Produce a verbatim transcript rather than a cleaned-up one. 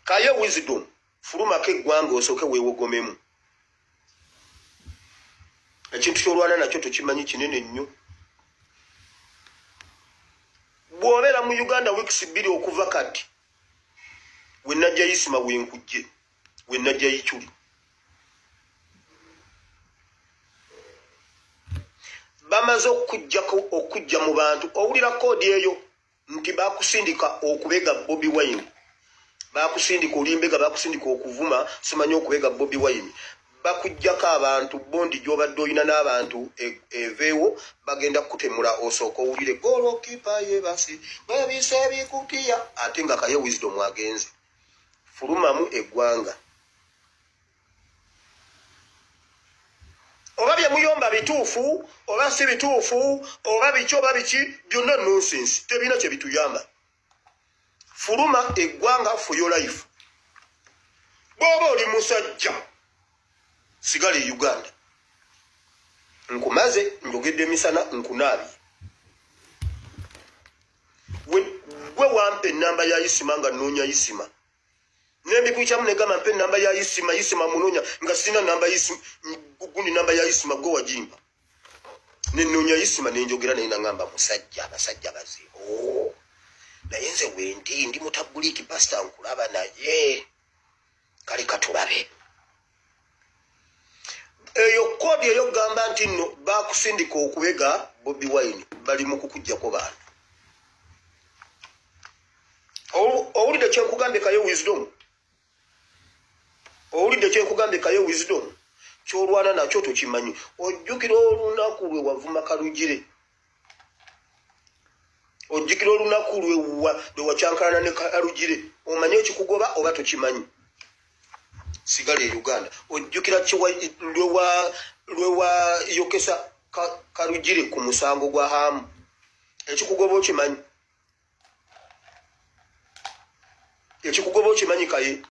Kaye wisdom fuluma ke gwanga osoke weewogomemu ekintu kyolwana nakyo tokimanyi kinene nnyo bw'obeera mu Uganda weeks bbiri okuva kati wenajja yisima wenkujje wenajja yikyuli bamaze okujjako okujja mu bantu owulira koodi eyo nti bakusindika okubega Bobi Wine bakusindika olimbega bakusindika okuvuma simanyi okubega Bobi Wine bakujjako abantu bondi gyobadde oyina n'abantu eveewo bagenda kutemula osooka owulire golo kipa ye basi babise ebikutiya ate nga Kaye wisdom agenze fulumamu eggwanga oba bye muyomba bituufu oba si bituufu oba biki oba biki byonna nonsense tebina kye bituyamba fuluma eggwanga for your life bw'oba oli musajja sigala e Uganda nkumaze njogedde emisana nkunaabi gwe wampa ennamba ya Isima nga nnoonya Isima nembikwicamu negamba mpa ennamba ya Isima Isima munoonya nga sina namba gundi namba ya Isima gwe wagimba nenoonya Isima nenjogera naye nangamba musajja abasajja bazibu naye nze wendi ndi mutabuliki pasita nkulaba naye kale katulabe eyo kodi eyo gamba nti nno bakusindika okubega Bobi Wine bali mu kukujjako bantu owulidde kyenkugambye Kaye wisdom owulidde kyenkugambye Kaye wisdom kyolwana nakyo tokimanyi ojjukira olunaku lwe wavuma Kalugire ojjukira olunaku lwe wacyankalana ne Kalugire omanyi ekikugoba oba tokimanyi sigala e Uganda ojjukira lwe wayokesa Kalugire ku musango gwa Hamu ekikugoba okimanyi ekikugoba okimanyi Kaye